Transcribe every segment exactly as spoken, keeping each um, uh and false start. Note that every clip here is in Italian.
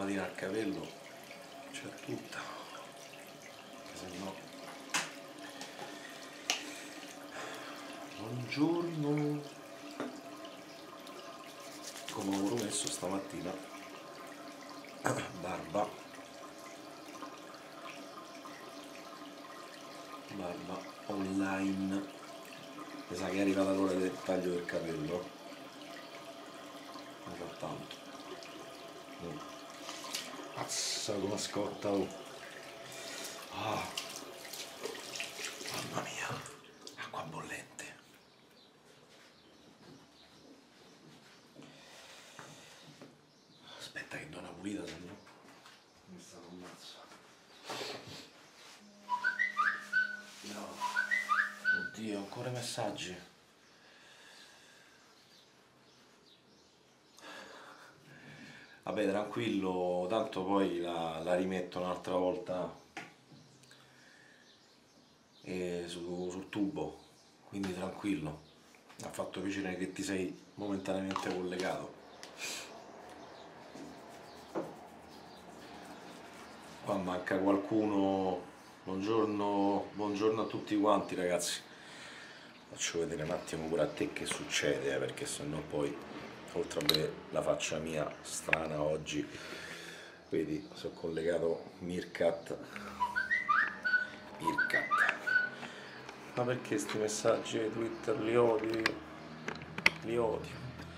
crematina al capello c'è tutta, se no. Buongiorno, come ho promesso stamattina, barba, barba online. Mi sa che è arrivata l'ora del taglio del capello, non fa tanto. Mm. Azza come scotta, oh. Ah. Mamma mia, acqua bollente. Aspetta che do una pulita, se no mi sta un mazzo. No. Oddio, ancora messaggi. Vabbè, tranquillo, tanto poi la, la rimetto un'altra volta e su, sul tubo, quindi tranquillo. Mi ha fatto piacere che ti sei momentaneamente collegato. Qua manca qualcuno. Buongiorno, buongiorno a tutti quanti, ragazzi. Faccio vedere un attimo pure a te che succede, eh, perché sennò poi, oltre a vedere la faccia mia strana oggi, vedi, sono collegato Meerkat. Meerkat. Ma perché sti messaggi di Twitter li odio? Li odio.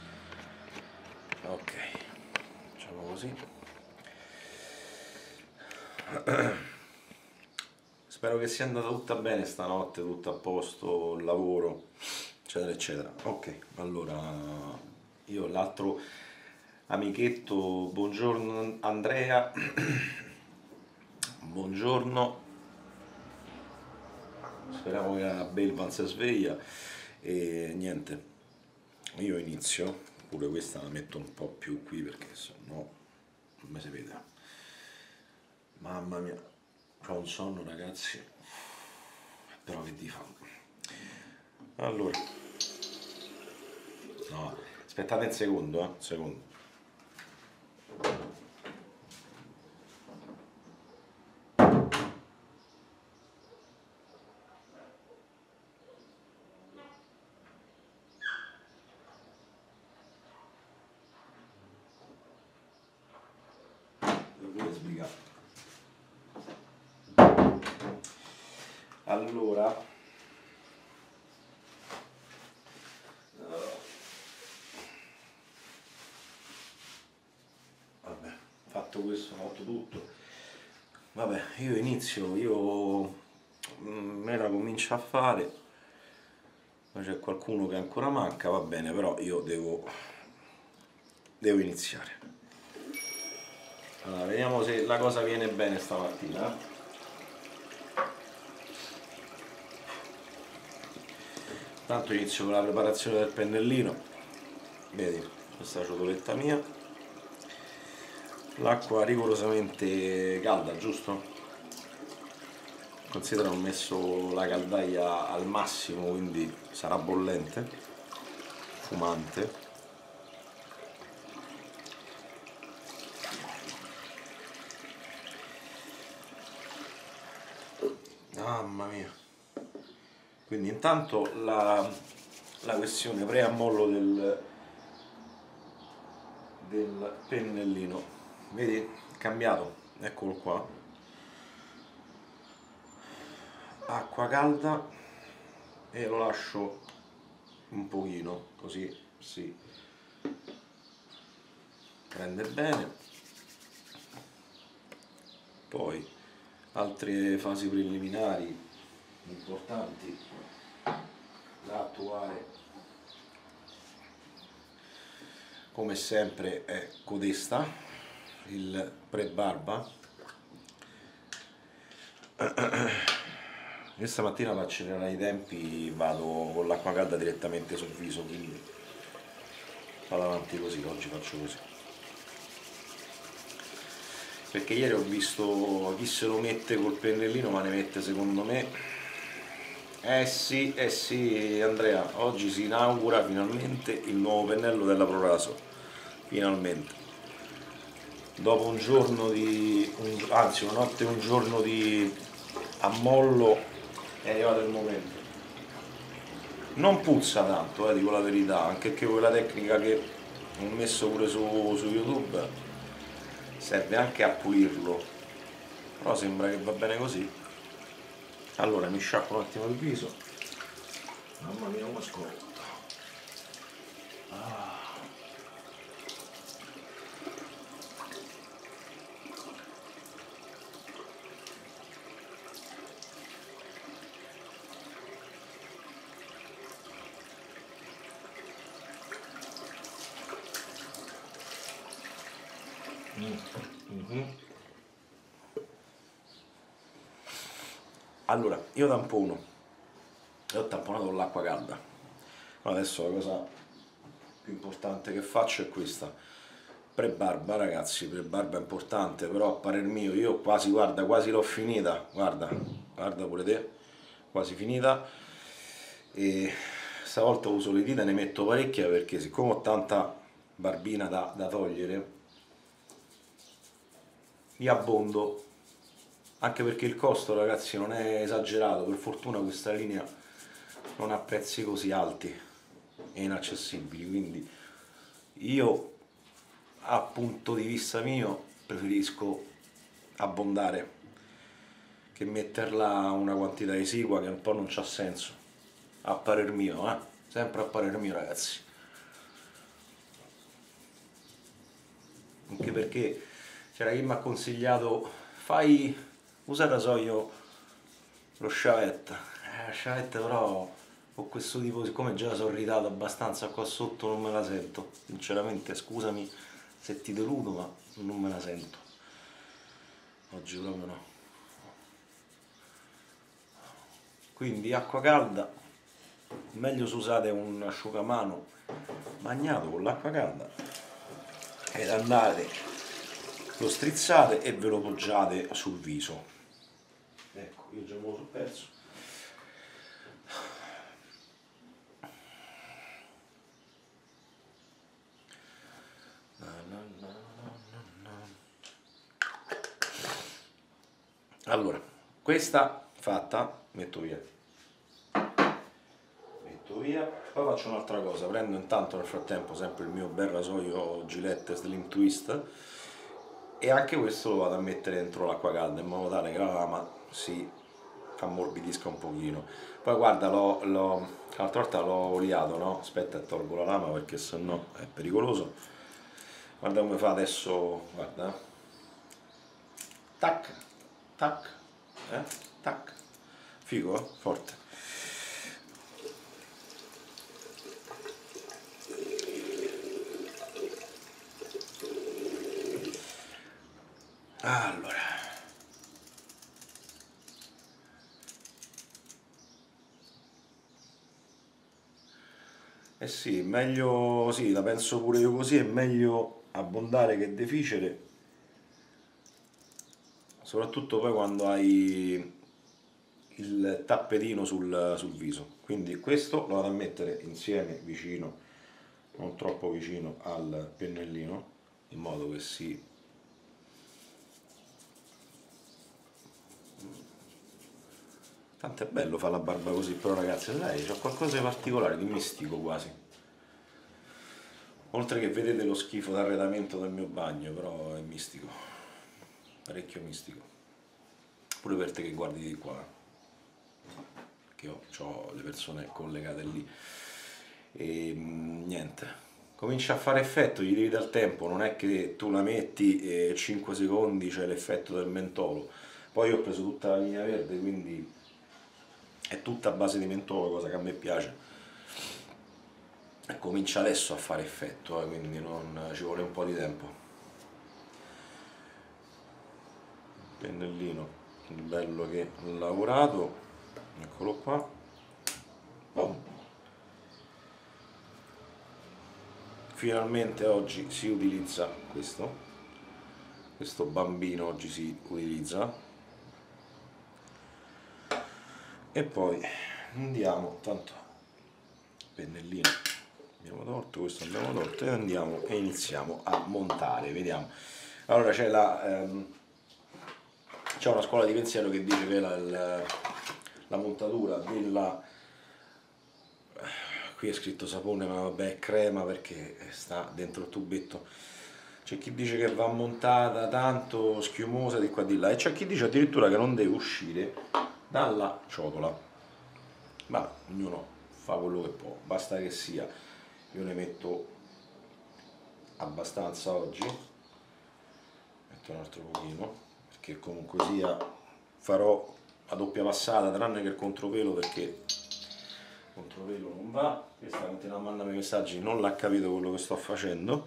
Ok, facciamo così. Spero che sia andata tutta bene stanotte, tutto a posto, il lavoro, eccetera eccetera. Ok, allora io l'altro amichetto, buongiorno Andrea, buongiorno, speriamo che la Belvan si sveglia e niente, io inizio, pure questa la metto un po' più qui perché se no non mi si vede. Mamma mia. Ho un sonno, ragazzi, però che ti fa? Allora, no, aspettate un secondo, eh, un secondo. Devo pure sbrigare. Allora, vabbè, fatto questo, fatto tutto, vabbè, io inizio, io me la comincio a fare, ma c'è qualcuno che ancora manca, va bene, però io devo, devo iniziare. Allora, vediamo se la cosa viene bene stamattina. Tanto inizio con la preparazione del pennellino, vedi, questa ciotoletta mia, l'acqua rigorosamente calda, giusto? Considera ho messo la caldaia al massimo, quindi sarà bollente, fumante. Mamma mia. Quindi intanto la, la questione preammollo del, del pennellino, vedi? È cambiato, eccolo qua. Acqua calda e lo lascio un pochino, così si prende bene. Poi altre fasi preliminari importanti da attuare, come sempre, è codesta, il pre-barba. Questa mattina per accelerare i tempi vado con l'acqua calda direttamente sul viso, quindi vado avanti così, oggi faccio così. Perché ieri ho visto chi se lo mette col pennellino, ma ne mette secondo me. Eh sì, eh sì Andrea, oggi si inaugura finalmente il nuovo pennello della ProRaso, finalmente. dopo un giorno di, un, anzi una notte e un giorno di ammollo è arrivato il momento. Non puzza tanto, eh, dico la verità, anche che quella tecnica che ho messo pure su, su YouTube serve anche a pulirlo, però sembra che va bene così. Allora mi sciacquo un attimo il viso. Mamma mia, come scorretto. Ah. Mm-hmm. Allora, io tampono e ho tamponato con l'acqua calda. Adesso la cosa più importante che faccio è questa: pre-barba, ragazzi. Pre-barba è importante, però a parer mio io quasi, guarda, quasi l'ho finita, guarda, guarda pure te, quasi finita. E stavolta uso le dita, ne metto parecchia perché siccome ho tanta barbina da, da togliere, li abbondo, anche perché il costo, ragazzi, non è esagerato. Per fortuna questa linea non ha prezzi così alti e inaccessibili, quindi io, a punto di vista mio, preferisco abbondare che metterla una quantità esigua che un po' non c'ha senso, a parer mio, eh? Sempre a parer mio, ragazzi. Anche perché c'era chi mi ha consigliato: fai, usa rasoio lo sciavetta. Eh, la sciavetta però con questo tipo, siccome già sono irritato abbastanza qua sotto, non me la sento, sinceramente. Scusami se ti deludo, ma non me la sento oggi, proprio no. Quindi acqua calda, meglio se usate un asciugamano bagnato con l'acqua calda ed andate, lo strizzate e ve lo poggiate sul viso. Ecco, io già me lo so perso. Allora, questa fatta, metto via. Metto via. Poi faccio un'altra cosa, prendo intanto nel frattempo sempre il mio bel rasoio Gillette Slim Twist e anche questo lo vado a mettere dentro l'acqua calda in modo tale che la lama si ammorbidisca un pochino. Poi guarda, l'altra volta l'ho oliato, no? Aspetta, tolgo la lama perché sennò è pericoloso. Guarda come fa adesso, guarda. Tac, tac, eh? Tac. Figo, eh? Forte. Allora, eh sì, meglio, sì, la penso pure io così, è meglio abbondare che deficere, soprattutto poi quando hai il tappetino sul, sul viso. Quindi questo lo vado a mettere insieme, vicino, non troppo vicino al pennellino, in modo che si... Tanto è bello fare la barba così, però ragazzi, sai, c'è qualcosa di particolare, di mistico quasi. Oltre che vedete lo schifo d'arredamento del mio bagno, però è mistico, parecchio mistico. Pure per te che guardi di qua, che io ho le persone collegate lì. E niente, comincia a fare effetto, gli devi dare tempo, non è che tu la metti e cinque secondi c'è l'effetto del mentolo. Poi io ho preso tutta la linea verde, quindi è tutta a base di mentolo, cosa che a me piace, e comincia adesso a fare effetto, eh, quindi non, ci vuole un po' di tempo. Pennellino bello che ho lavorato, eccolo qua. Boom. Finalmente oggi si utilizza questo, questo bambino oggi si utilizza. E poi andiamo, tanto pennellino abbiamo tolto, questo abbiamo tolto, e andiamo e iniziamo a montare, vediamo. Allora c'è la ehm, c'è una scuola di pensiero che dice che la, la, la montatura della, qui è scritto sapone ma vabbè è crema perché sta dentro il tubetto, c'è chi dice che va montata tanto schiumosa di qua di là e c'è chi dice addirittura che non deve uscire dalla ciotola, ma ognuno fa quello che può, basta che sia, io ne metto abbastanza oggi, metto un altro pochino perché comunque sia farò a doppia passata tranne che il contropelo perché il contropelo non va, questa continua a mandarmi messaggi, non l'ha capito quello che sto facendo.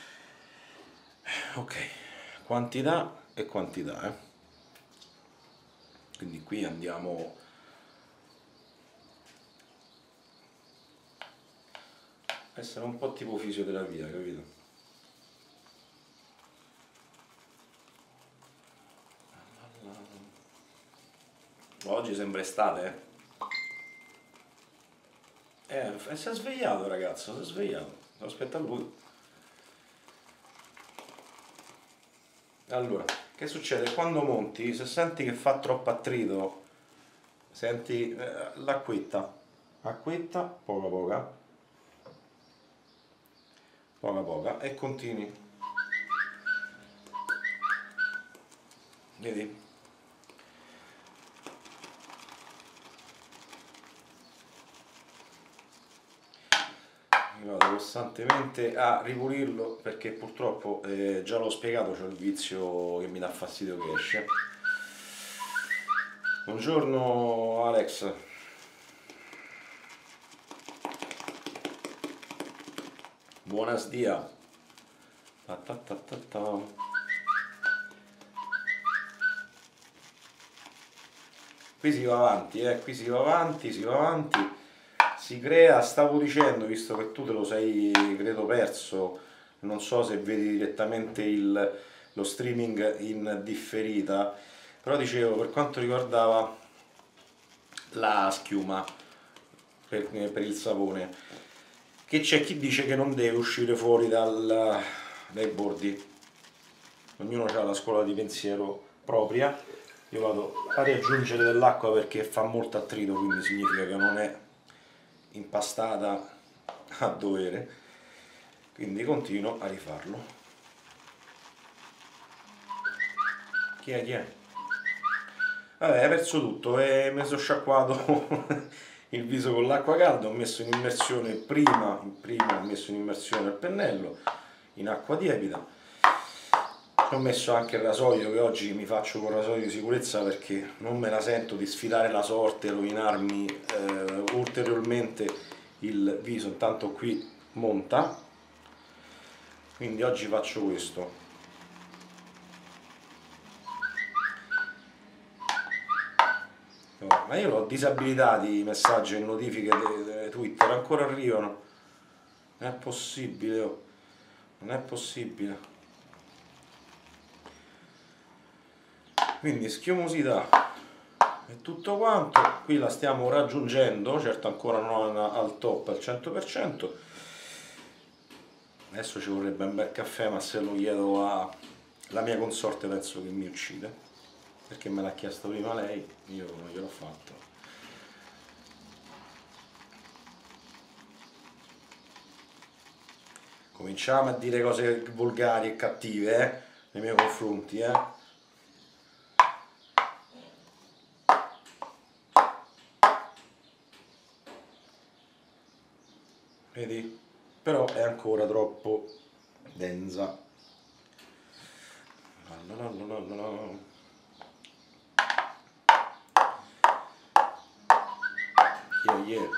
Ok, quantità e quantità, eh. Quindi qui andiamo a essere un po' tipo fisioterapia, capito? Oggi sembra estate, eh? Eh, si è svegliato ragazzo, si è svegliato, aspetta lui. Allora, che succede? Quando monti, se senti che fa troppo attrito, senti eh, l'acquetta, acquetta, poca poca, poca poca e continui. Vedi? Io vado costantemente a ripulirlo perché purtroppo, eh, già l'ho spiegato, c'è il vizio che mi dà fastidio che esce. Buongiorno Alex. Buonas dia. Ta ta ta ta ta. Qui si va avanti, eh, qui si va avanti, si va avanti, si crea, stavo dicendo, visto che tu te lo sei, credo, perso, non so se vedi direttamente il, lo streaming in differita, però dicevo, per quanto riguardava la schiuma per, per il sapone, che c'è chi dice che non deve uscire fuori dal, dai bordi, ognuno ha la scuola di pensiero propria. Io vado a riaggiungere dell'acqua perché fa molto attrito, quindi significa che non è impastata a dovere, quindi continuo a rifarlo. Chi è? Chi è? Vabbè, hai perso tutto e mi sono sciacquato il viso con l'acqua calda, ho messo in immersione prima, prima ho messo in immersione il pennello in acqua tiepida. Ho messo anche il rasoio che oggi mi faccio con rasoio di sicurezza perché non me la sento di sfidare la sorte e rovinarmi eh, ulteriormente il viso, intanto qui monta, quindi oggi faccio questo. No, ma io l'ho disabilitati i messaggi e notifiche di Twitter, ancora arrivano, non è possibile, oh. Non è possibile. Quindi schiumosità e tutto quanto, qui la stiamo raggiungendo, certo ancora non al top al cento per cento, adesso ci vorrebbe un bel caffè ma se lo chiedo alla mia consorte penso che mi uccide, perché me l'ha chiesto prima lei, io non gliel'ho fatto. Cominciamo a dire cose volgari e cattive eh, nei miei confronti, eh. Vedi? Però è ancora troppo densa. No, no, no, no, no. Yeah, yeah.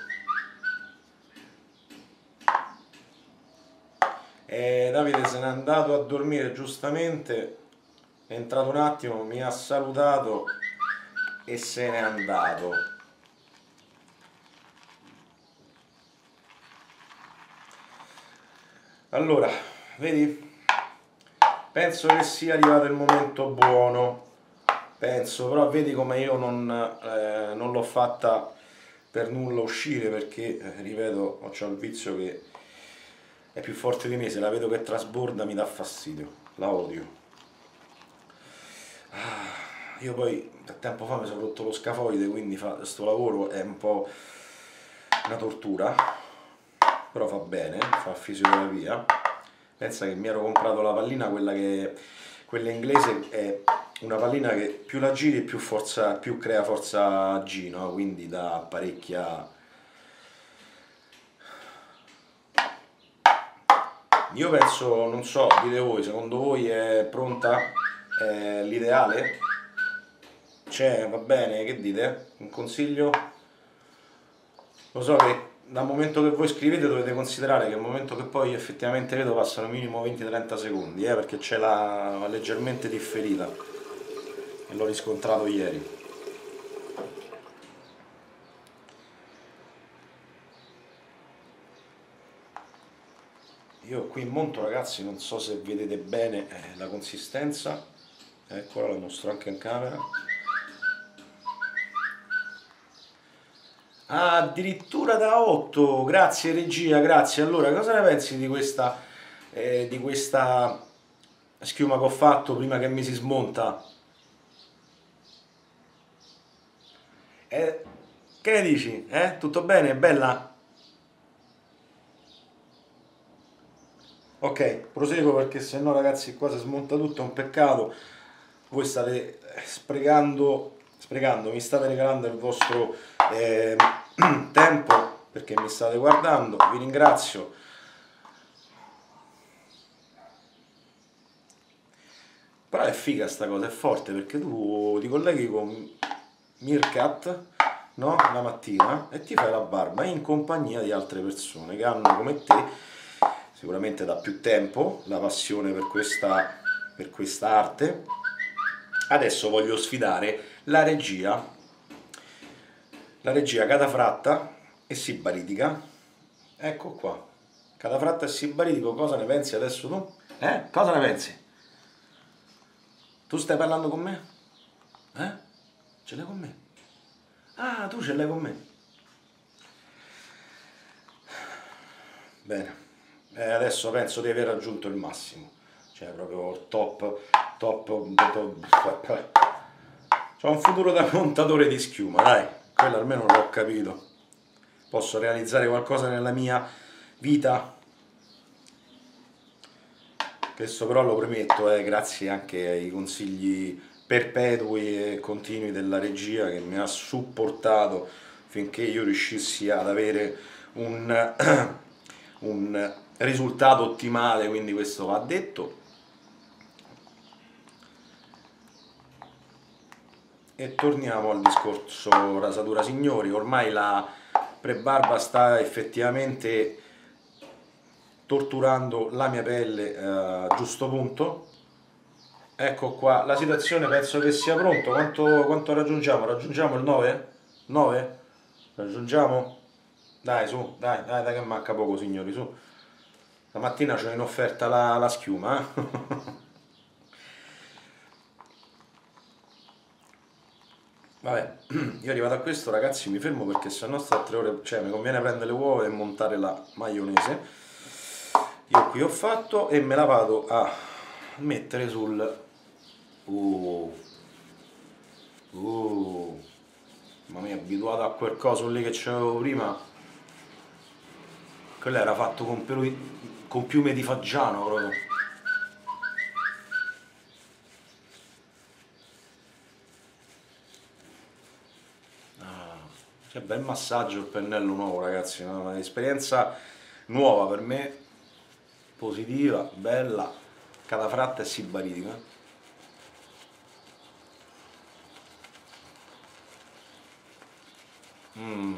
E Davide se n'è andato a dormire giustamente, è entrato un attimo, mi ha salutato e se n'è andato. Allora, vedi? Penso che sia arrivato il momento buono, penso, però vedi come io non, eh, non l'ho fatta per nulla uscire perché, eh, ripeto, ho il vizio che è più forte di me, se la vedo che trasborda mi dà fastidio, la odio. io poi tempo fa mi sono rotto lo scafoide, quindi fa, sto lavoro è un po' una tortura, però fa bene, fa fisioterapia. Pensa che mi ero comprato la pallina, quella che quella inglese, è una pallina che più la giri più, forza, più crea forza G, no? Quindi dà parecchia. Io penso, non so, dite voi, secondo voi è pronta? È l'ideale? C'è, va bene, che dite? Un consiglio? Lo so che dal momento che voi scrivete dovete considerare che al momento che poi effettivamente vedo passano minimo venti trenta secondi, eh, perché c'è la leggermente differita e l'ho riscontrato ieri. Io qui in monto, ragazzi, non so se vedete bene eh, la consistenza, eccola, la mostro anche in camera. Ah, addirittura da otto, grazie regia, grazie. Allora, cosa ne pensi di questa, eh, di questa schiuma che ho fatto prima che mi si smonta? Eh, che ne dici? Eh? Tutto bene? Bella? Ok, proseguo perché se no, ragazzi, qua si smonta tutto, è un peccato. Voi state sprecando, sprecando, mi state regalando il vostro eh, tempo perché mi state guardando, vi ringrazio. Però è figa sta cosa, è forte perché tu ti colleghi con Meerkat, no? La mattina e ti fai la barba in compagnia di altre persone che hanno come te sicuramente da più tempo la passione per questa, per questa arte. Adesso voglio sfidare la regia, la regia catafratta e sibaritica. Ecco qua, catafratta e sibaritico, cosa ne pensi adesso tu? Eh? Cosa ne pensi? Tu stai parlando con me? Eh? Ce l'hai con me? Ah, tu ce l'hai con me. Bene. Eh, adesso penso di aver raggiunto il massimo, cioè proprio top, top, top. C'ho un futuro da montatore di schiuma, dai, quello almeno l'ho capito. Posso realizzare qualcosa nella mia vita. Questo però lo premetto, eh, grazie anche ai consigli perpetui e continui della regia che mi ha supportato finché io riuscissi ad avere un, un risultato ottimale, quindi questo va detto. E torniamo al discorso rasatura signori, ormai la prebarba sta effettivamente torturando la mia pelle eh, a giusto punto. Ecco qua, la situazione penso che sia pronto. Quanto, quanto raggiungiamo? Raggiungiamo il nove? nove? Raggiungiamo? Dai, su, dai, dai, dai che manca poco signori, su. Stamattina c'ho in offerta la, la schiuma, eh? Vabbè, io arrivato a questo, ragazzi, mi fermo perché sennò sta tre ore, cioè mi conviene prendere le uova e montare la maionese. Io qui ho fatto e me la vado a mettere sul... Uh, uh, ma mi è abituato a quel coso lì che c'avevo prima. Quello era fatto con, con piume di fagiano proprio. Che bel massaggio il pennello nuovo, ragazzi, un'esperienza nuova per me, positiva, bella, catafratta e sibaritica. Mm.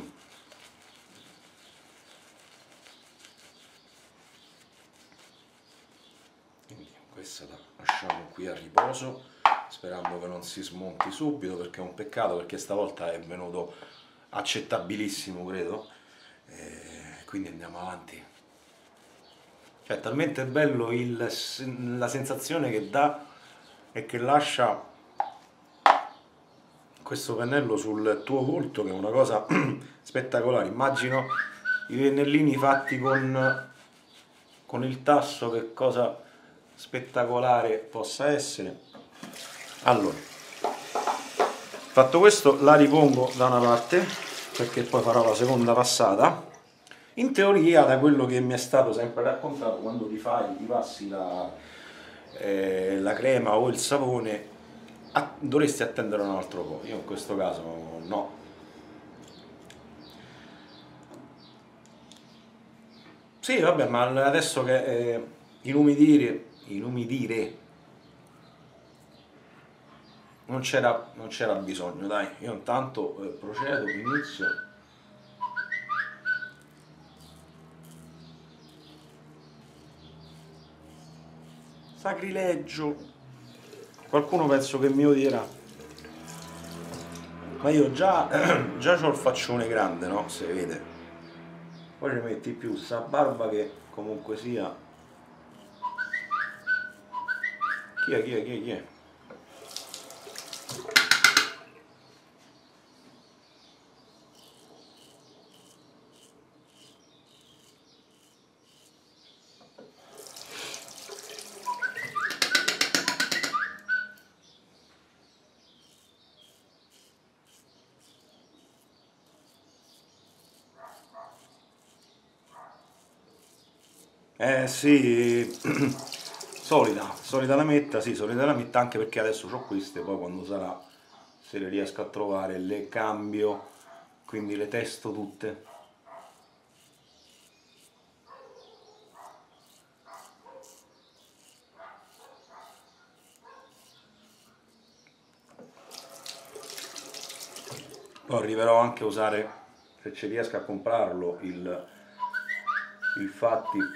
Quindi questa la lasciamo qui a riposo, sperando che non si smonti subito perché è un peccato, perché stavolta è venuto accettabilissimo, credo, e quindi andiamo avanti. Cioè, è talmente bello il, la sensazione che dà e che lascia questo pennello sul tuo volto, che è una cosa spettacolare. Immagino i pennellini fatti con, con il tasso, che cosa spettacolare possa essere. Allora, Fatto questo la ripongo da una parte perché poi farò la seconda passata. In teoria, da quello che mi è stato sempre raccontato, quando ti fai, ti passi la, eh, la crema o il sapone, a, dovresti attendere un altro po'. Io in questo caso no. Sì, vabbè, ma adesso che eh, inumidire, inumidire non c'era non c'era bisogno, dai. Io intanto eh, procedo, inizio. Sacrilegio. Qualcuno penso che mi odierà. Ma io già, già ho il faccione grande, no? Si vede. Poi ci metti più sta barba che comunque sia. Chi è, chi è, chi è, chi è? Eh sì, solita, solita lametta, sì, solita lametta anche perché adesso ho queste, poi quando sarà, se le riesco a trovare, le cambio, quindi le testo tutte. Poi arriverò anche a usare, se ci riesco a comprarlo, il, il Fattip.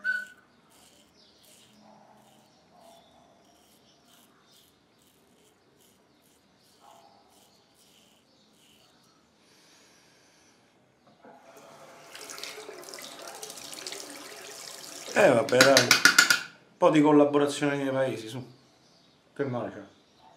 Eh vabbè dai, un po' di collaborazione nei paesi, su, che male c'è?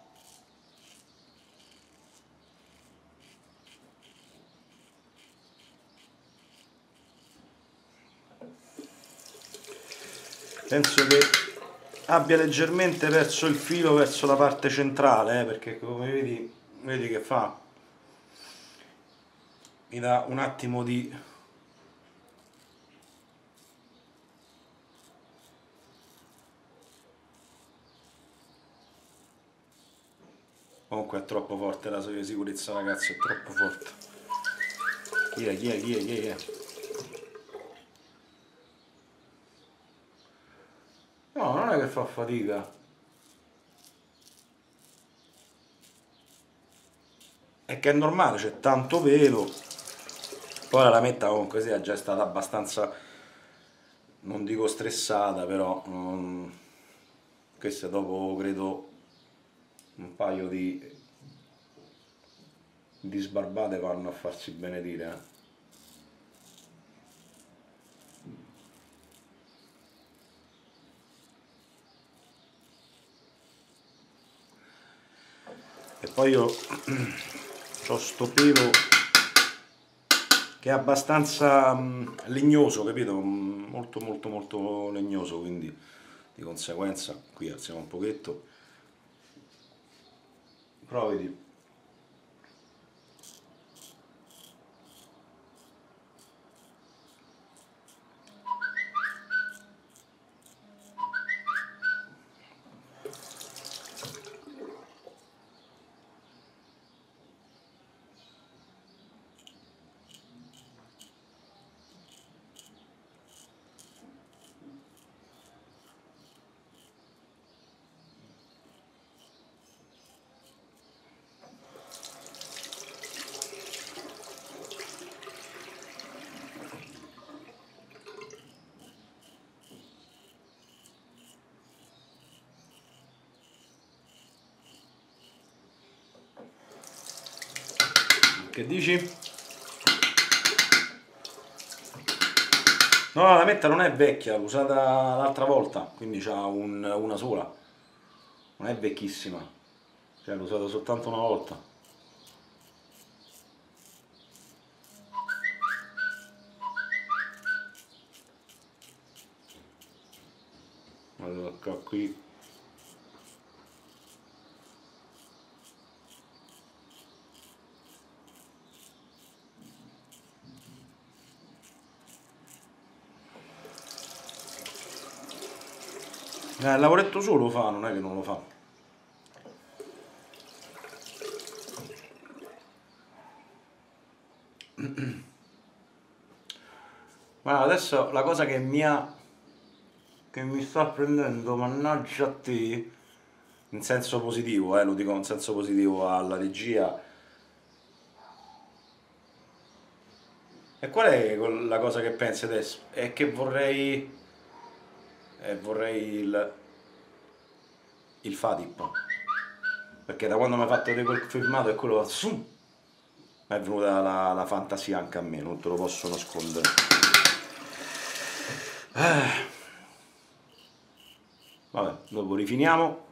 Penso che abbia leggermente perso il filo verso la parte centrale, eh, perché come vedi, vedi che fa, mi dà un attimo di... Comunque è troppo forte la sua sicurezza, ragazzi, è troppo forte. Chi è, chi è, chi è, chi è? No, non è che fa fatica. È che è normale, c'è tanto pelo. Poi la lametta comunque sia già stata abbastanza, non dico stressata, però um, queste dopo credo un paio di, di sbarbate vanno a farsi benedire. Eh. E poi io ho sto pelo che è abbastanza mh, legnoso, capito? Mh, molto molto molto legnoso, quindi di conseguenza qui alziamo un pochetto. Provati. Che dici? No, la lametta non è vecchia, l'ho usata l'altra volta, quindi c'ha un, una sola. Non è vecchissima, cioè l'ho usata soltanto una volta. Allora, qui Eh, il lavoretto suo lo fa, non è che non lo fa. Ma adesso la cosa che mi ha che mi sta prendendo, mannaggia a te, in senso positivo, eh, lo dico in senso positivo alla regia. E qual è quel- la cosa che pensi adesso? È che vorrei eh, vorrei il, il Fatip. Perché da quando mi ha fatto vedere quel filmato e quello zoom, è venuta la, la fantasia anche a me, non te lo posso nascondere. Eh, vabbè, dopo rifiniamo.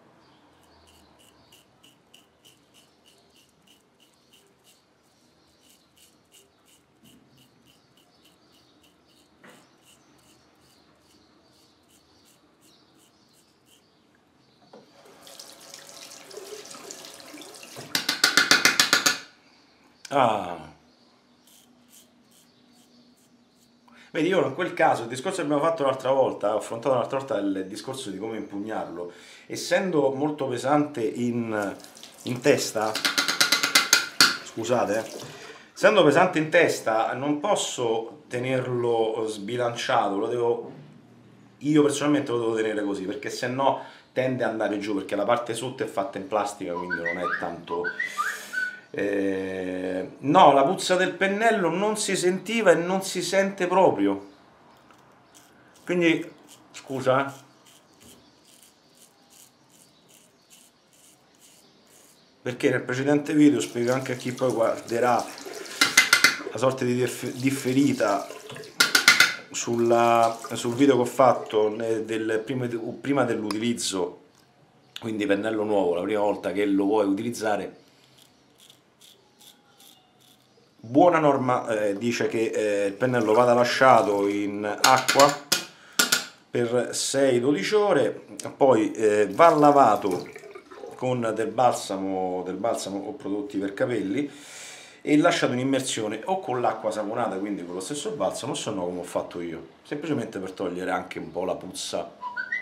Ah, vedi, io in quel caso, il discorso che abbiamo fatto l'altra volta, ho affrontato l'altra volta il discorso di come impugnarlo, essendo molto pesante in, in testa, scusate, eh, essendo pesante in testa, non posso tenerlo sbilanciato, lo devo, io personalmente lo devo tenere così, perché se no tende ad andare giù, perché la parte sotto è fatta in plastica, quindi non è tanto... Eh, no, la puzza del pennello non si sentiva e non si sente proprio. Quindi, scusa, eh, perché nel precedente video spiego anche a chi poi guarderà la sorta di diff- differita sulla- sul video che ho fatto ne- del prima, prima dell'utilizzo, quindi pennello nuovo, la prima volta che lo vuoi utilizzare. Buona norma eh, dice che eh, il pennello vada lasciato in acqua per sei dodici ore, poi eh, va lavato con del balsamo, del balsamo o prodotti per capelli e lasciato in immersione o con l'acqua saponata, quindi con lo stesso balsamo, o se no come ho fatto io, semplicemente per togliere anche un po' la puzza.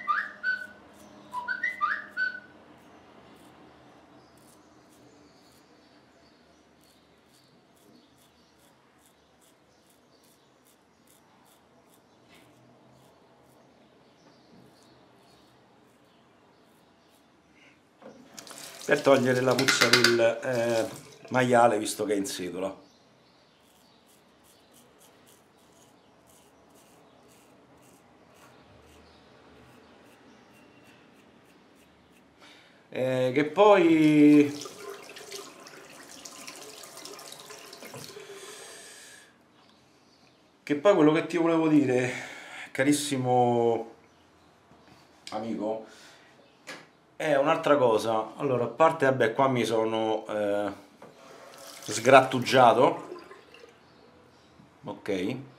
Per togliere la puzza del eh, maiale visto che è in sedola. Eh, che poi che poi quello che ti volevo dire, carissimo amico, è un'altra cosa. Allora, a parte, vabbè, qua mi sono eh, sgrattugiato, ok?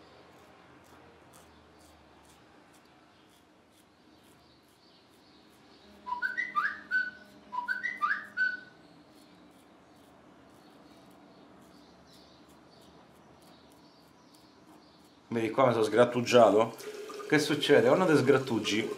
Vedi, qua mi sono sgrattugiato. Che succede? Quando ti sgrattugi,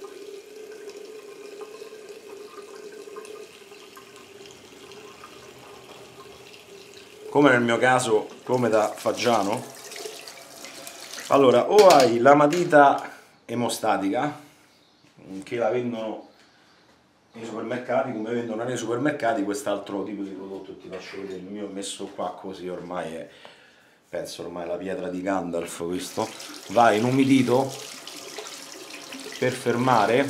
come nel mio caso, come da fagiano, allora o hai la matita emostatica, che la vendono nei supermercati, come vendono nei supermercati quest'altro tipo di prodotto, ti faccio vedere, il mio è messo qua così, ormai è, penso ormai la pietra di Gandalf questo, va inumidito per fermare,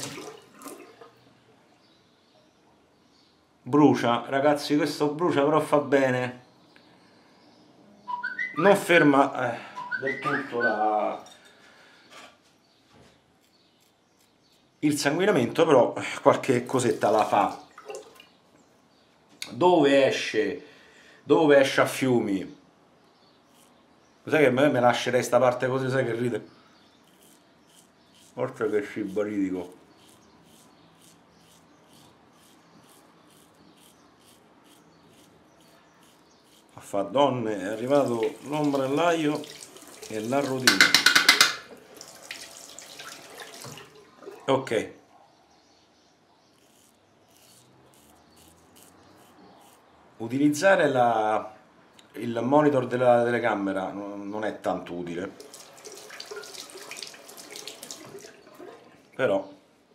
brucia, ragazzi, questo brucia però fa bene, non ferma eh, del tutto la... il sanguinamento, però qualche cosetta la fa. Dove esce, dove esce a fiumi, sai che me, me lascerei sta parte così, sai che ride, oltre che scibaridico. A fa donne, è arrivato l'ombrellaio e la rotina. Ok, utilizzare la, il monitor della telecamera non è tanto utile, però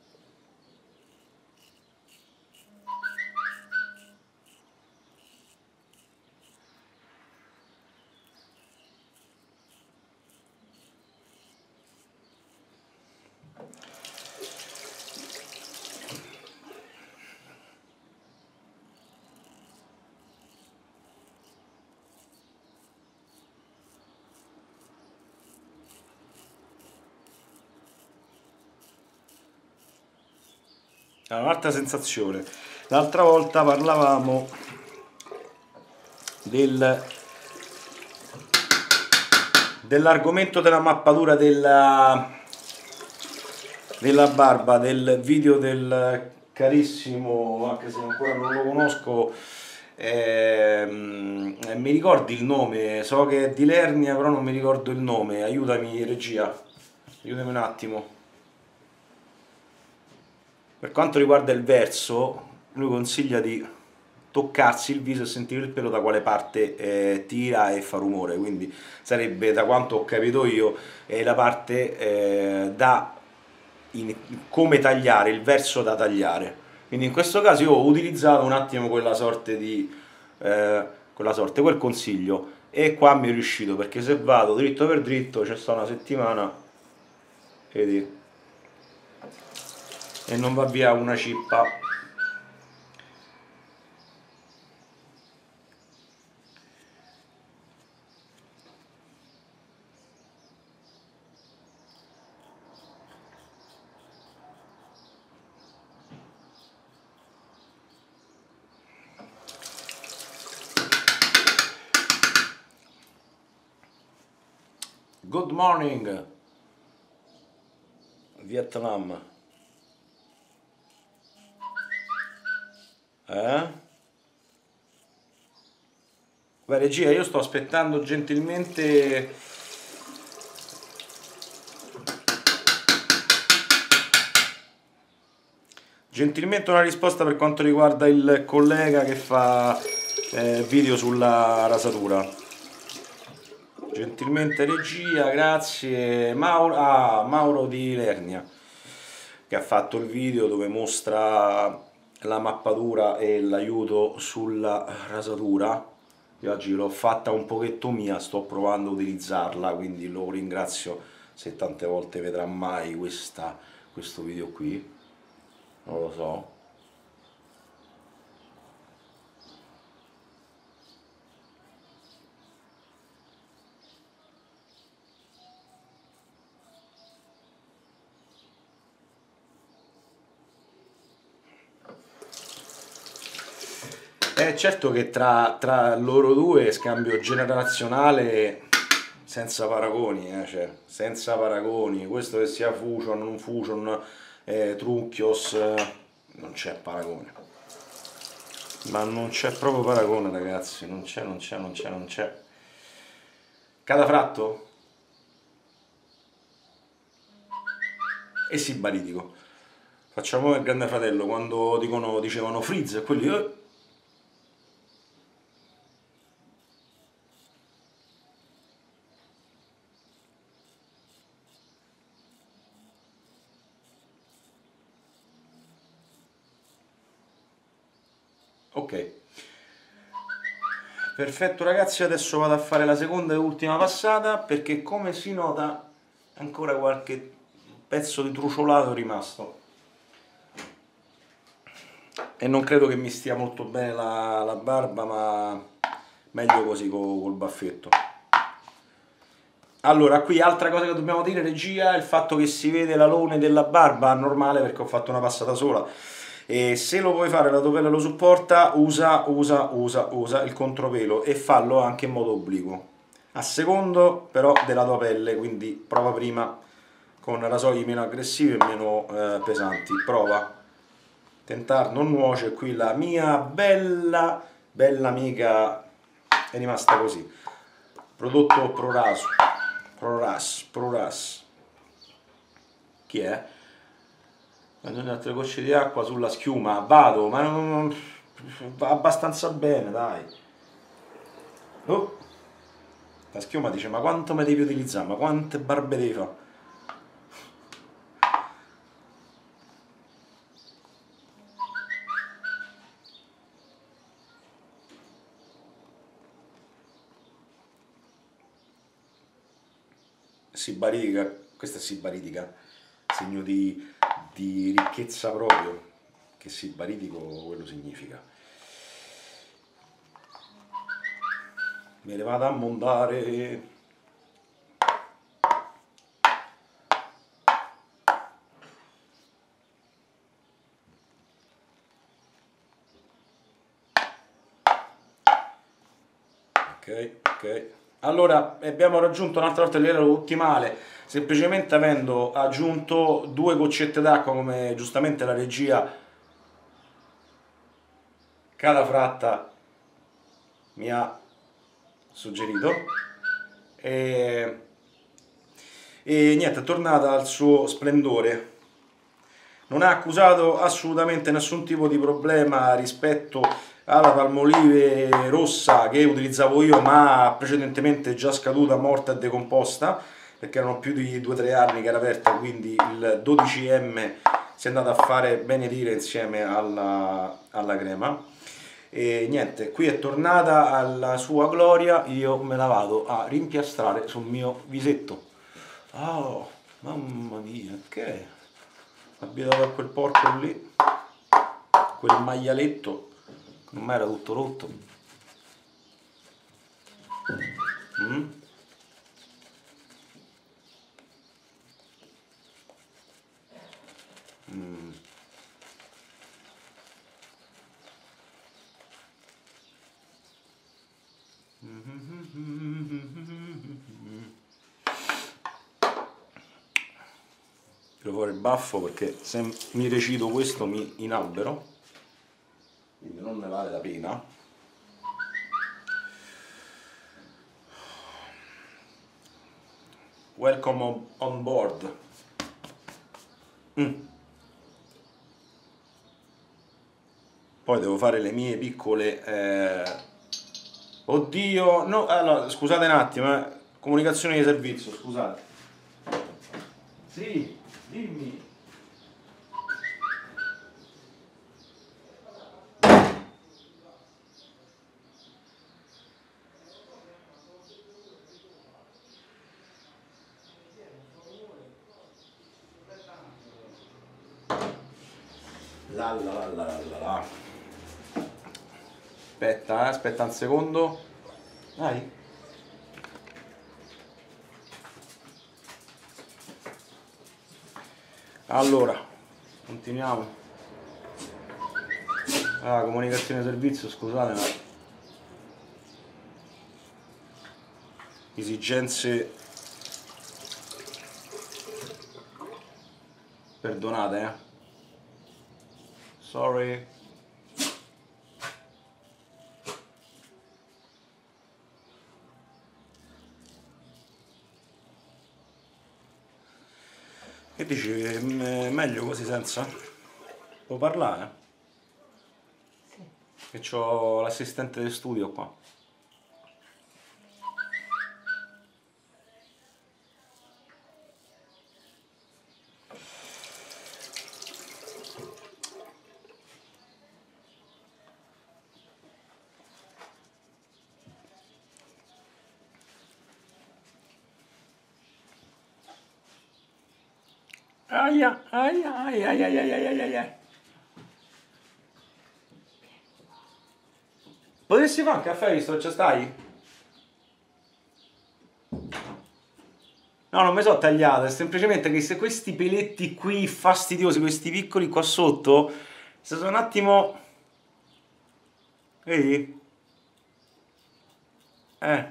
un'altra sensazione. L'altra volta parlavamo del dell'argomento della mappatura della, della barba, del video del carissimo, anche se ancora non lo conosco, ehm, mi ricordi il nome? So che è di Lernia, però non mi ricordo il nome. Aiutami regia, aiutami un attimo. Per quanto riguarda il verso, lui consiglia di toccarsi il viso e sentire il pelo da quale parte eh, tira e fa rumore, quindi sarebbe, da quanto ho capito io, eh, la parte eh, da in, come tagliare, il verso da tagliare. Quindi in questo caso io ho utilizzato un attimo quella sorte di eh, quella sorte, quel consiglio, e qua mi è riuscito, perché se vado dritto per dritto c'è sta una settimana, vedi, e non va via una cippa. Good morning Vietnam. Eh? Beh, regia, io sto aspettando gentilmente gentilmente una risposta per quanto riguarda il collega che fa eh, video sulla rasatura. Gentilmente regia, grazie. Mauro, ah, Mauro di Lernia, che ha fatto il video dove mostra la mappatura e l'aiuto sulla rasatura. Io oggi l'ho fatta un pochetto mia, sto provando a utilizzarla, quindi lo ringrazio se tante volte vedrà mai questa, questo video qui, non lo so. È certo che tra, tra loro due scambio generazionale senza paragoni, eh, cioè, senza paragoni, questo che sia Fusion, non Fusion, eh, Trucchios, eh, non c'è paragone, ma non c'è proprio paragone, ragazzi, non c'è, non c'è, non c'è, non c'è. Catafratto? E Sibaritico. Facciamo il Grande Fratello, quando dicono, dicevano freeze, e quelli... Eh, ok, perfetto ragazzi, adesso vado a fare la seconda e ultima passata, perché come si nota ancora qualche pezzo di truciolato è rimasto e non credo che mi stia molto bene la, la barba, ma meglio così col, col baffetto. Allora, qui altra cosa che dobbiamo dire, regia, è il fatto che si vede l'alone della barba, normale perché ho fatto una passata sola. E se lo puoi fare, la tovella lo supporta, usa, usa, usa, usa il contropelo e fallo anche in modo obliquo, a secondo però della tua pelle, quindi prova prima con rasoi meno aggressivi e meno eh, pesanti, prova, tentar non nuoce. Qui la mia bella, bella amica è rimasta così, prodotto Proraso, Proras, Proras, chi è? Altre gocce di acqua sulla schiuma, vado, ma non, va abbastanza bene, dai. Oh, la schiuma dice, ma quanto me devi utilizzare? Ma quante barbe devi fare? Sibaritica, questa è sibaritica, segno di, di ricchezza proprio, che sibaritico quello significa. Me ne vado a montare. Ok, ok. Allora abbiamo raggiunto un'altra volta il livello ottimale, semplicemente avendo aggiunto due goccette d'acqua, come giustamente la regia Catafratta mi ha suggerito. E, e niente, è tornata al suo splendore. Non ha accusato assolutamente nessun tipo di problema rispetto alla palmolive rossa che utilizzavo io, ma precedentemente già scaduta, morta e decomposta, perché erano più di due tre anni che era aperta, quindi il dodici emme si è andato a fare benedire insieme alla, alla crema. E niente, qui è tornata alla sua gloria, io me la vado a rimpiastrare sul mio visetto. Oh, mamma mia, che abitato a quel porco lì, quel maialetto, non mi era tutto rotto. Mm? Mm. Devo fare il baffo perché se mi recito questo mi inalbero, quindi non ne vale la pena. Welcome on board. Mm. Poi devo fare le mie piccole... Eh... Oddio, no, allora, scusate un attimo, eh. Comunicazione di servizio, scusate. Sì, dimmi. La la la la la la. Aspetta, eh, aspetta un secondo. Dai. Allora, continuiamo. Ah, comunicazione di servizio, scusate, ma esigenze, perdonate, eh. Sorry. Che dici? È meglio così senza? Può parlare? Sì. Che c'ho l'assistente di studio qua. Aia, aia, aia, aia, aia, aia, aia. Potresti fare un caffè visto che ci stai? No, non mi sono tagliato, è semplicemente che se questi peletti qui fastidiosi, questi piccoli qua sotto, se sono un attimo... Vedi? Eh.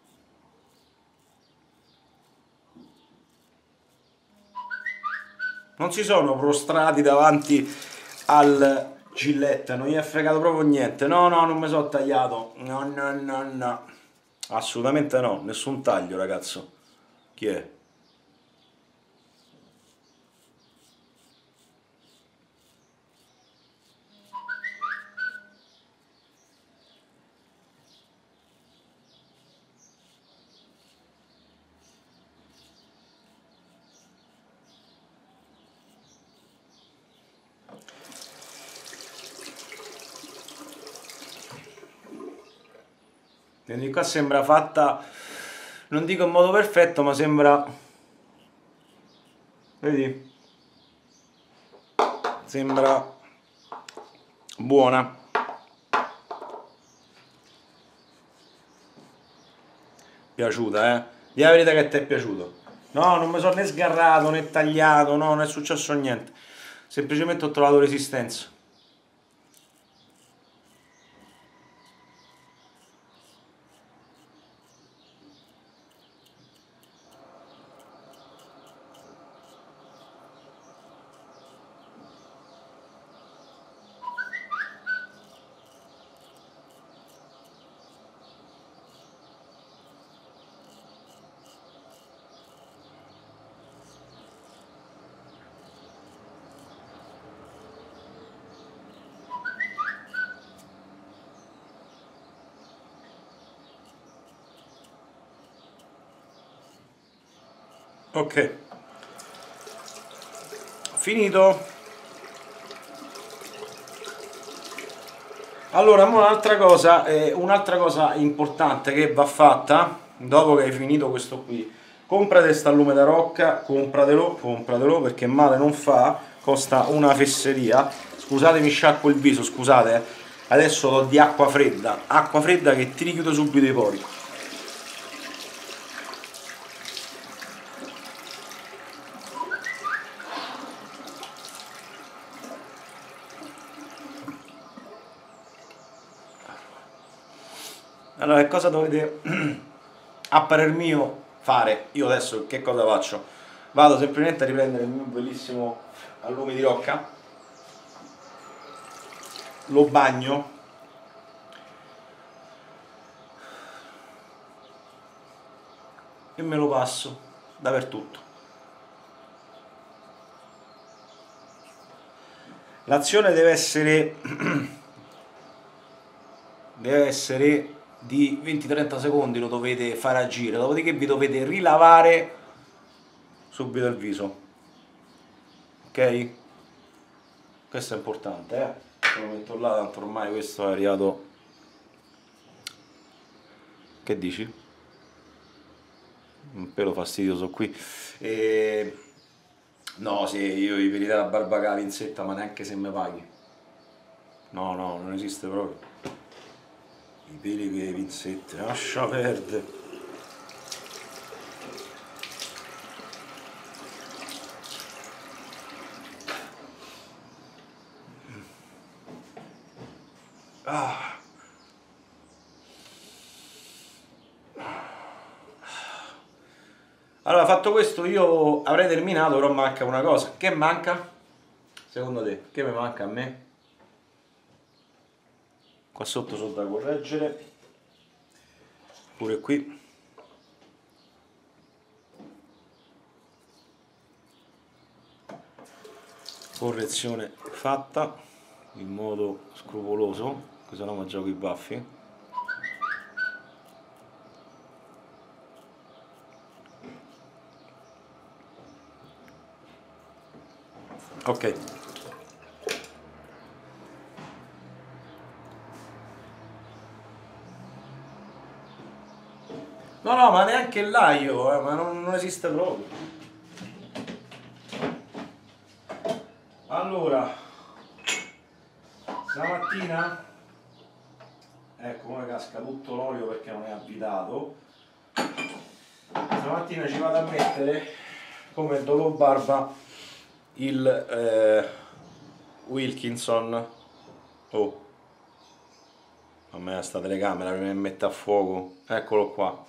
Non si sono prostrati davanti al Gillette, non gli è fregato proprio niente. No, no, non mi sono tagliato. No, no, no, no. Assolutamente no, nessun taglio, ragazzo. Chi è? Quindi qua sembra fatta, non dico in modo perfetto, ma sembra, vedi, sembra buona. Piaciuta, eh? Di la verità che ti è piaciuto. No, non mi sono né sgarrato né tagliato, no, non è successo niente. Semplicemente ho trovato resistenza. Ok, finito. Allora, un'altra cosa, eh, un'altra cosa importante che va fatta dopo che hai finito questo qui, comprate sta lume da rocca, compratelo, compratelo perché male non fa, costa una fesseria. Scusatemi, sciacquo il viso, scusate, eh. Adesso do di acqua fredda, acqua fredda che ti richiude subito i pori. Allora, che cosa dovete, a parer mio, fare? Io adesso che cosa faccio? Vado semplicemente a riprendere il mio bellissimo allume di rocca, lo bagno e me lo passo dappertutto. L'azione deve essere deve essere di venti trenta secondi, lo dovete far agire, dopodiché vi dovete rilavare subito il viso, ok? Questo è importante, eh? Lo metto là, tanto ormai questo è arrivato. Che dici? Un pelo fastidioso qui. E... no, sì, io vi verità la barba con la pinzetta, ma neanche se mi paghi. No, no, non esiste proprio. I peli con le pinzette, lascia perdere. Ah. Allora, fatto questo io avrei terminato, però manca una cosa. Che manca? Secondo te, che mi manca a me? Qua sotto sono da correggere. Pure qui. Correzione fatta in modo scrupoloso, così no mi gioco i baffi. Ok. No, no, ma neanche là io, eh, ma non, non esiste proprio. Allora, stamattina, ecco come casca tutto l'olio perché non è avvitato. Stamattina ci vado a mettere come dopo barba il eh, Wilkinson. Oh, a me sta telecamera prima che mette a fuoco, eccolo qua.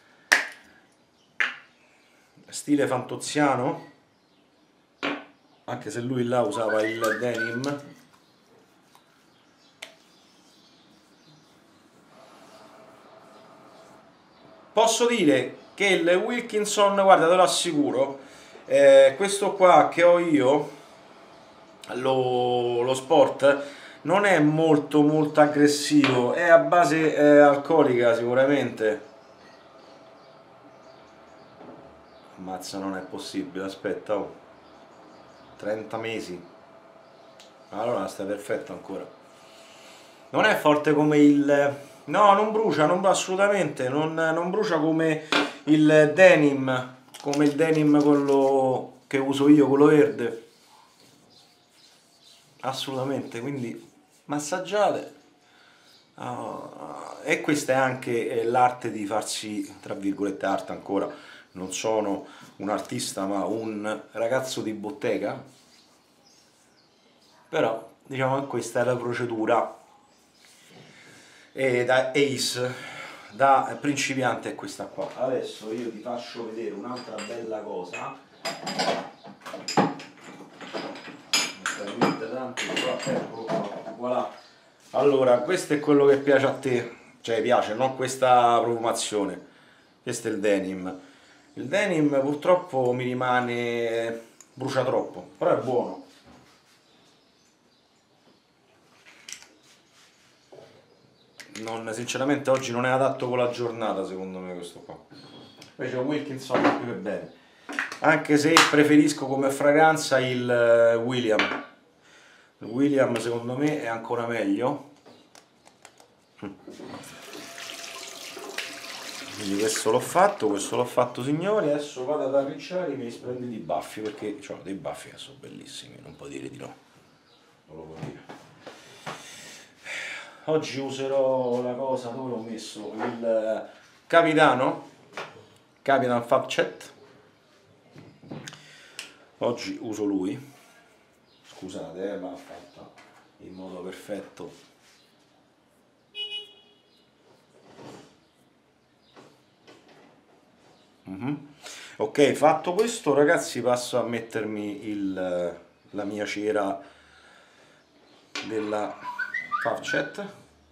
Stile fantoziano, anche se lui là usava il denim. Posso dire che il Wilkinson, guarda, te lo assicuro, eh, questo qua che ho io, lo, lo Sport, non è molto molto aggressivo, è a base eh, alcolica sicuramente. Ammazza, non è possibile, aspetta, oh. trenta mesi. Allora sta perfetto ancora. Non è forte come il No, non brucia, non, assolutamente, non, non brucia come il denim, come il denim quello che uso io, quello verde. Assolutamente, quindi massaggiate. Ah, e questa è anche eh, l'arte di farsi, tra virgolette, arte ancora. Non sono un artista, ma un ragazzo di bottega. Però, diciamo che questa è la procedura e da ace, da principiante è questa qua. Adesso io ti faccio vedere un'altra bella cosa. Ecco qua, voilà. Allora, questo è quello che piace a te, cioè piace, non questa profumazione. Questo è il denim. Il denim purtroppo mi rimane, brucia troppo, però è buono. Non, sinceramente oggi non è adatto con la giornata, secondo me, questo qua. Invece Wilkinson è più che bene. Anche se preferisco come fragranza il eh, William. Il William secondo me è ancora meglio. Quindi questo l'ho fatto, questo l'ho fatto signori, adesso vado ad arricciare i miei splendidi baffi, perché ho dei baffi che sono bellissimi, non può dire di no. Non lo può dire. Oggi userò la cosa dove ho messo il Capitano, Capitan Fabcet. Oggi uso lui. Scusate, eh, ma l'ha fatta in modo perfetto. Mm-hmm. Ok, fatto questo, ragazzi, passo a mettermi il, la mia cera della Fabcet.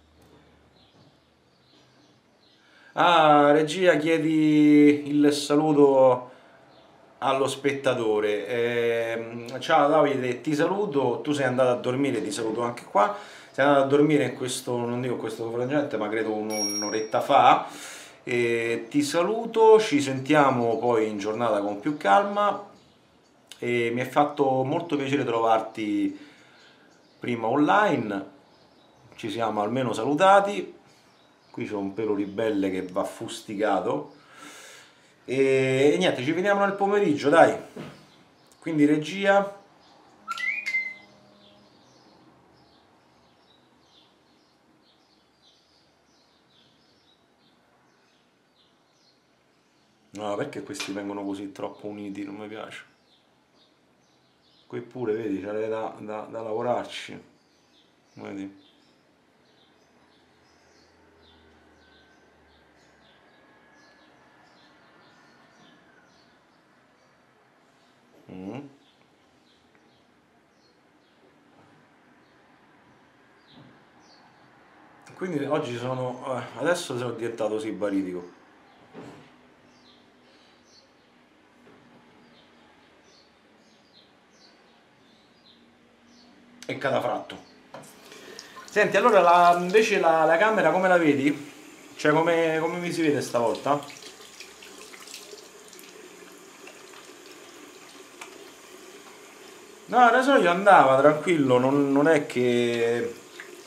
Ah, regia, chiedi il saluto allo spettatore. Ehm, ciao Davide, ti saluto, tu sei andato a dormire, ti saluto anche qua. Sei andato a dormire in questo, non dico questo frangente, ma credo un'oretta fa. E ti saluto, ci sentiamo poi in giornata con più calma. E mi è fatto molto piacere trovarti prima online, ci siamo almeno salutati. Qui c'è un pelo ribelle che va fustigato. E, e niente, ci vediamo nel pomeriggio, dai. Quindi regia. No, perché questi vengono così troppo uniti? Non mi piace. Qui pure, vedi, c'è da, da, da lavorarci. Vedi? Mm. Quindi oggi sono, eh, adesso sono diventato sibaritico e catafratto. Senti, allora la- invece la, la camera come la vedi? Cioè come, come mi si vede stavolta? No, il rasoio andava tranquillo, non, non è che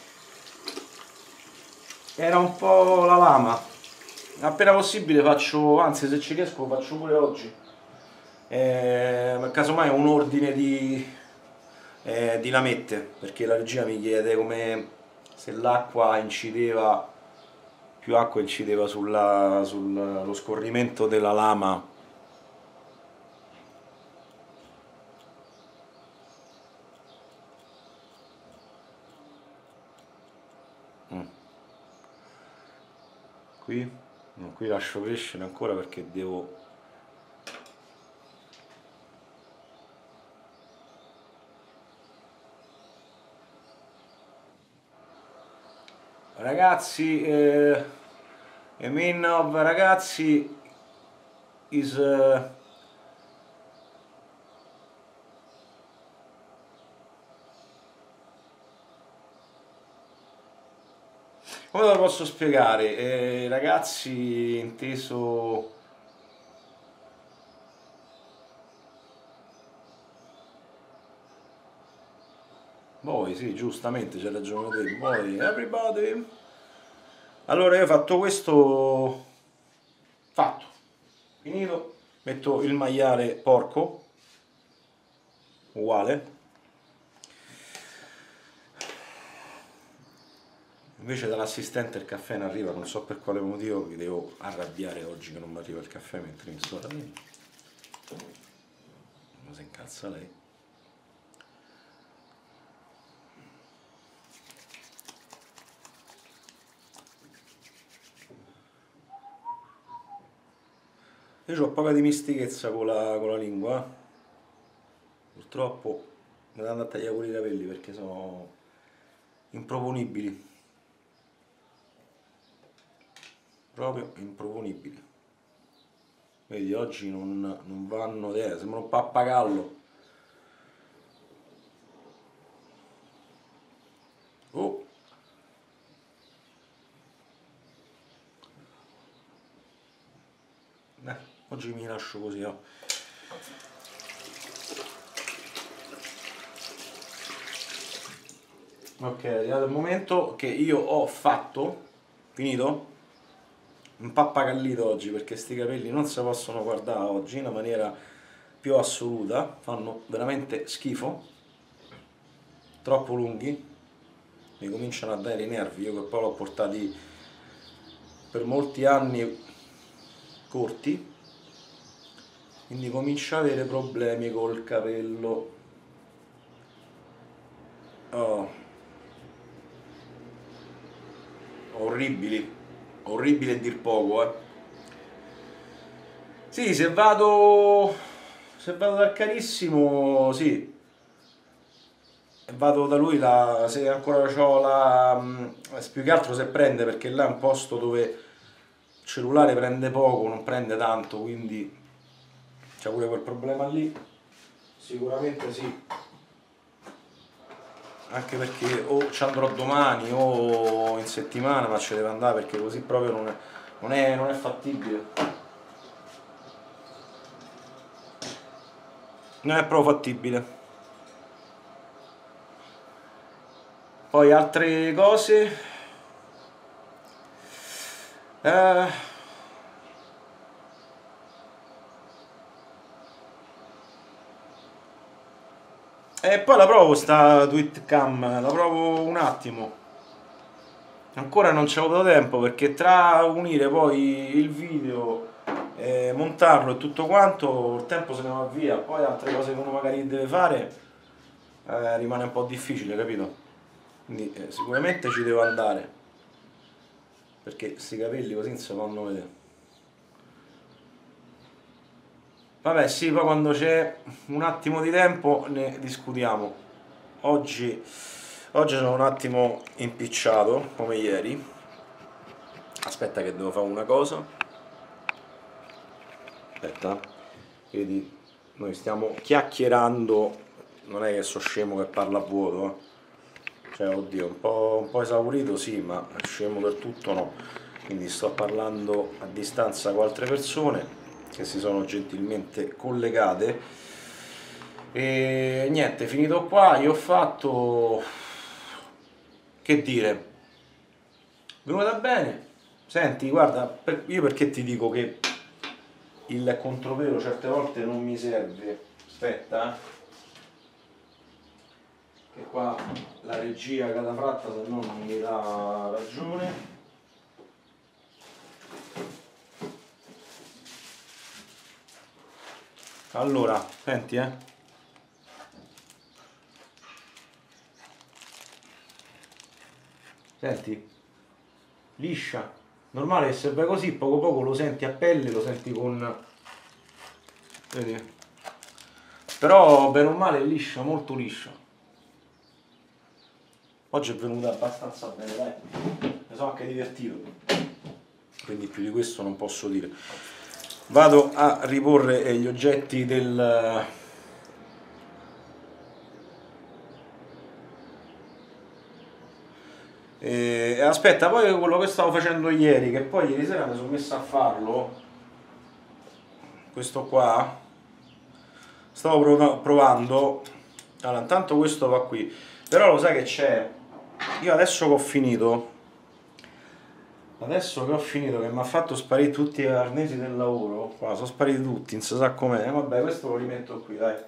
era un po' la lama. Appena possibile faccio, anzi se ci riesco lo faccio pure oggi. Eh, casomai un ordine di, eh, di lamette, perché la regia mi chiede come se l'acqua incideva, più acqua incideva sulla, sullo scorrimento della lama. Mm. Qui? No, qui lascio crescere ancora perché devo. Ragazzi, eh, Eminov, ragazzi, is eh, come te lo posso spiegare? Eh, ragazzi, inteso. Voi, sì, giustamente c'è ragione te. Voi, everybody. Allora io ho fatto questo, fatto, finito, metto il maiale porco, uguale. Invece dall'assistente il caffè non arriva, non so per quale motivo, mi devo arrabbiare oggi che non mi arriva il caffè mentre mi sto arrabbiando. Ma si incazza lei. Io ho poca dimestichezza con la, con la lingua, eh. Purtroppo mi devo andare a tagliare pure i capelli perché sono improponibili. Proprio improponibili. Vedi, oggi non, non vanno, eh, sembra un pappagallo. Oh! Eh, oggi mi lascio così, oh. Ok, è arrivato il momento che io ho fatto, finito, un pappagallito oggi perché sti capelli non si possono guardare oggi in una maniera più assoluta, fanno veramente schifo, troppo lunghi, mi cominciano a dare i nervi, io che poi l'ho portati per molti anni corti, quindi comincio a avere problemi col capello. Oh. Orribili, orribile a dir poco, eh. Sì, se vado, se vado dal carissimo, sì, e vado da lui, la, se ancora ho la, più che altro se prende, perché là è un posto dove il cellulare prende poco, non prende tanto, quindi c'è pure quel problema lì, sicuramente sì. Anche perché o ci andrò domani o in settimana, ma ci deve andare perché così proprio non è, non è, non è fattibile. Non è proprio fattibile. Poi altre cose. Eh, e poi la provo sta Twitcam, la provo un attimo. Ancora non ci ho avuto tempo perché tra unire poi il video, eh, montarlo e tutto quanto, il tempo se ne va via. Poi altre cose che uno magari deve fare, eh, rimane un po' difficile, capito? Quindi eh, sicuramente ci devo andare. Perché questi capelli così non si fanno vedere. Vabbè sì, poi quando c'è un attimo di tempo ne discutiamo. Oggi, oggi sono un attimo impicciato, come ieri. Aspetta che devo fare una cosa. Aspetta, vedi, noi stiamo chiacchierando, non è che so scemo che parla a vuoto, eh. Cioè, oddio, un po', un po' esaurito sì, ma scemo per tutto no. Quindi sto parlando a distanza con altre persone che si sono gentilmente collegate. E niente, finito qua, io ho fatto, che dire, venuta bene. Senti, guarda, per- io perché ti dico che il controvero certe volte non mi serve. Aspetta, eh. Che qua la regia catafratta se no non mi dà ragione. Allora, senti, eh. Senti, liscia. Normale che se vai così poco poco lo senti a pelle, lo senti con... Vedi? Però bene o male è liscia, molto liscia. Oggi è venuta abbastanza bene, dai. Mi sono anche divertito. Quindi più di questo non posso dire. Vado a riporre gli oggetti del... E aspetta, poi quello che stavo facendo ieri, che poi ieri sera mi sono messo a farlo, questo qua, stavo provando, allora intanto questo va qui, però lo sai che c'è, io adesso che ho finito, Adesso che ho finito, che mi ha fatto sparire tutti gli arnesi del lavoro, qua sono spariti tutti, non si sa com'è, eh, vabbè, questo lo rimetto qui, dai.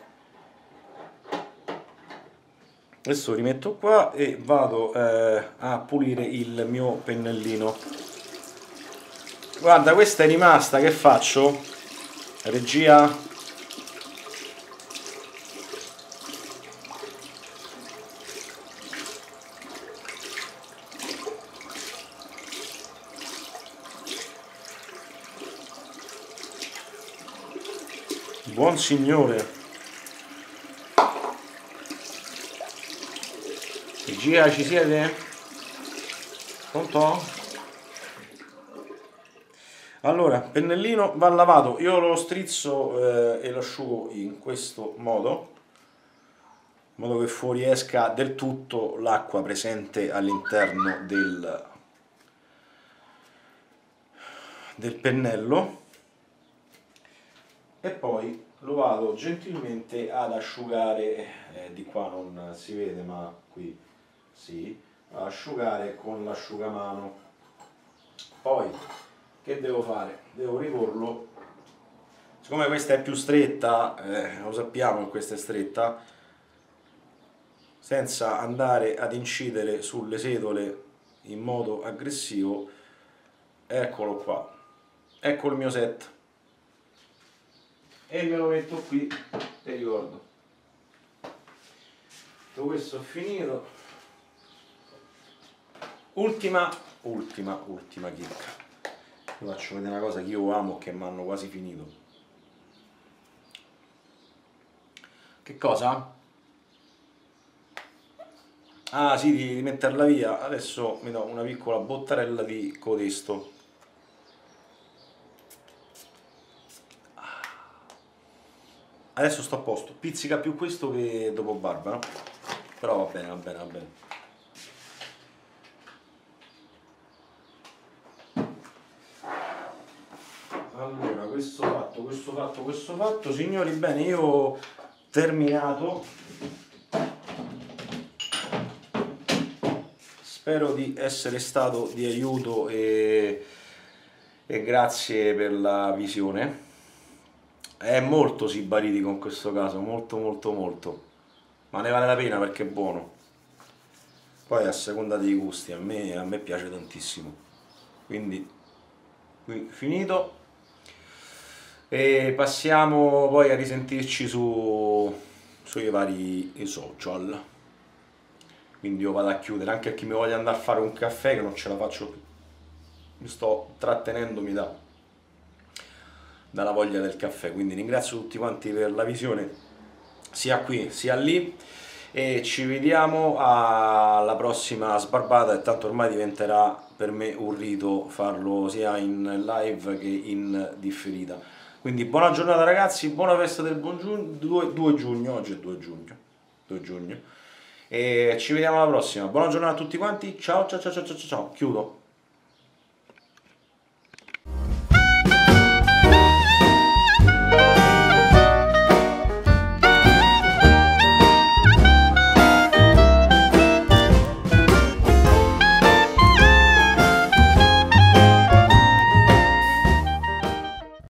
Adesso lo rimetto qua e vado eh, a pulire il mio pennellino. Guarda, questa è rimasta, che faccio? Regia? Buon signore. Regia, ci siete? Pronto? Allora, pennellino va lavato, io lo strizzo eh, e lo asciugo in questo modo, in modo che fuoriesca del tutto l'acqua presente all'interno del, del pennello, e poi lo vado gentilmente ad asciugare, eh, di qua non si vede ma qui sì, ad asciugare con l'asciugamano. Poi che devo fare? Devo riporlo, siccome questa è più stretta, eh, lo sappiamo che questa è stretta, senza andare ad incidere sulle setole in modo aggressivo, eccolo qua, ecco il mio set, e me lo metto qui, ti ricordo. Tutto questo ho finito. Ultima, ultima, ultima chicca. Vi faccio vedere una cosa che io amo, che mi hanno quasi finito. Che cosa? Ah sì, di, di metterla via. Adesso mi do una piccola bottarella di codesto. Adesso sto a posto. Pizzica più questo che dopo barba, no? Però va bene, va bene, va bene. Allora, questo fatto, questo fatto, questo fatto, signori, bene, io ho terminato. Spero di essere stato di aiuto e, e grazie per la visione. È molto sibariti con questo caso, molto molto molto, ma ne vale la pena perché è buono. Poi a seconda dei gusti, a me, a me piace tantissimo. Quindi qui finito. E passiamo poi a risentirci su, sui vari social. Quindi io vado a chiudere, anche a chi mi voglia andare a fare un caffè che non ce la faccio più. Mi sto trattenendomi da, dalla voglia del caffè. Quindi ringrazio tutti quanti per la visione, sia qui sia lì. E ci vediamo alla prossima sbarbata, e tanto ormai diventerà per me un rito farlo sia in live che in differita. Quindi buona giornata ragazzi, buona festa del buon giugno, due giugno, oggi è due giugno, due giugno, e ci vediamo alla prossima. Buona giornata a tutti quanti, ciao ciao ciao ciao ciao ciao, chiudo.